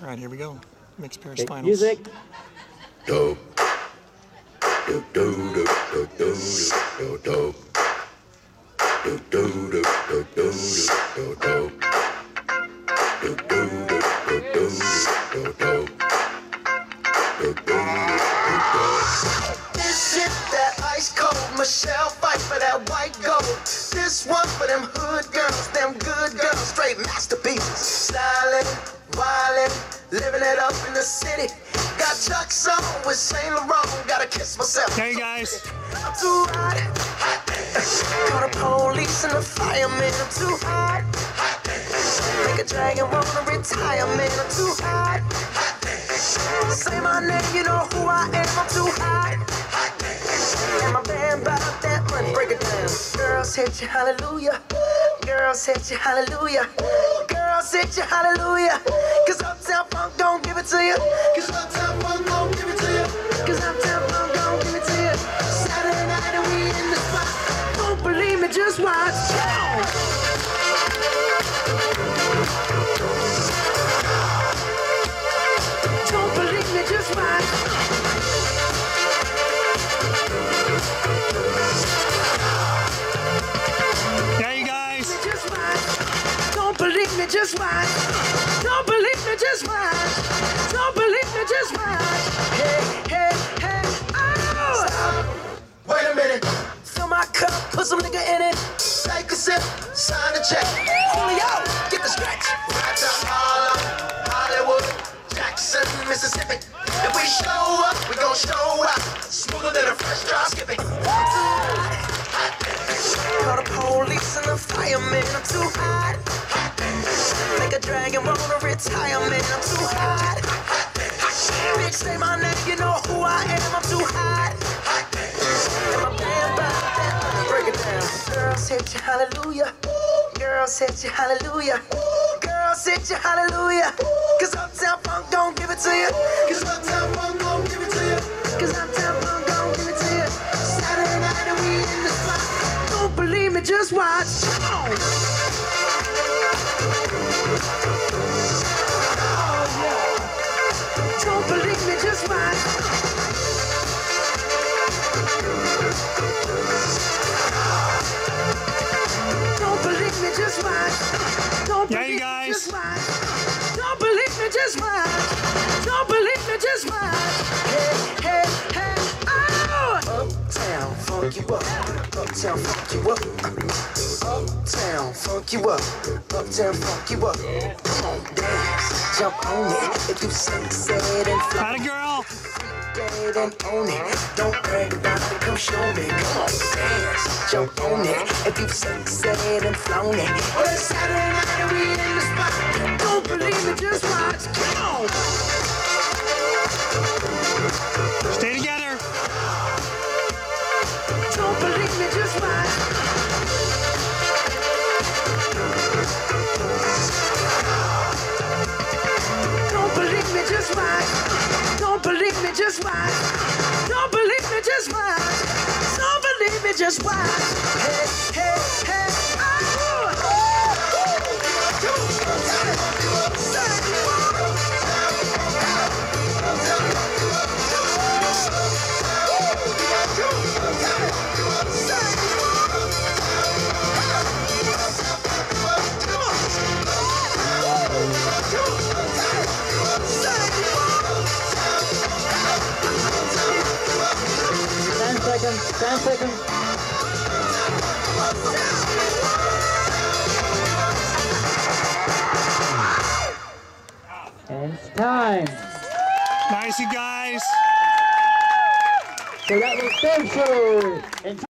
All right, here we go. Mixed pair of Okay, spinals. music. Do. Do do do do do do do. Do do do do do do do. Do do do do do do do. Do do do. This shit that ice cold. Michelle fight for that white gold. This one for them hood girls, them good girls, straight masterpieces. Stylin', wildin', living it up in the city. Got Chuck's on with Saint Laurent. Gotta kiss myself. Hey guys. I'm too hot. Call the police and the fireman. I'm too hot. Make a dragon wanna retire, man. I'm too hot. Say my name, you know who I am. I'm too hot. And my band about that money. Break it down. Girls hit you, hallelujah. Girls hit you, hallelujah. Girls hit you, hallelujah. Cause Uptown Funk don't give it to you. Cause Uptown Funk don't give it to you. Cause Uptown Funk don't give it to you. Saturday night and we in the spot. Don't believe me, just watch. Don't believe me, just watch. Yeah, you guys. Just watch. Don't believe me, just watch. Don't believe me, just watch. Don't believe me, just watch. Hey, hey, hey, oh! Stop. Wait a minute. Fill my cup, put some nigga in it. Take a sip, sign a check. Julio, get the stretch. Right to Harlem, Hollywood, Jackson, Mississippi. If we show up, we gon' show out. Smoother than a fresh drop skipping. Call the police and the fireman. I'm too hot. Make a dragon wanna retire, man. I'm too hot. Bitch, say my name, you know who I am. I'm too hot. And my band about that. Break it down. Girls hit you, hallelujah. Girls hit you, hallelujah. Girls hit you, hallelujah. Cause Uptown Funk don't give it to you. Cause Uptown Funk don't give it to you. Cause Uptown Funk don't give it to you. Saturday night and we in the spot. Don't believe me, just watch. Don't believe me, just watch. Don't believe me, just watch. Don't Yeah, believe you me, guys. just watch. Don't believe me, just watch. Don't believe me, just watch. Hey, hey, hey, oh! Uptown, funk you up. Uptown, funk you up. Uptown, funk you up. Uptown, funk you up. Come on, dance, jump on it. If you sing, say it and fly. Got a girl. Dead and own it. Don't brag about it, come show me. Come on, dance, jump on it. If you've said and flown it. Well, it's Saturday night and we in the spot. Don't believe me, just watch. Come on. Stay together. Don't believe me, just watch. Don't believe me, just watch. Don't believe me, just watch. Don't believe me, just watch. Don't believe me, just watch. Hey, hey, hey, Ten seconds. And it's time. Nice, you guys. So that was Dave Schiller.